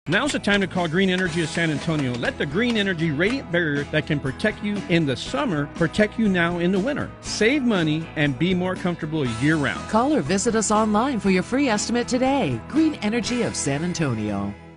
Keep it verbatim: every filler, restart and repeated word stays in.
Now's the time to call Green Energy of San Antonio. Let the Green Energy radiant barrier that can protect you in the summer protect you now in the winter. Save money and be more comfortable year-round. Call or visit us online for your free estimate today. Green Energy of San Antonio.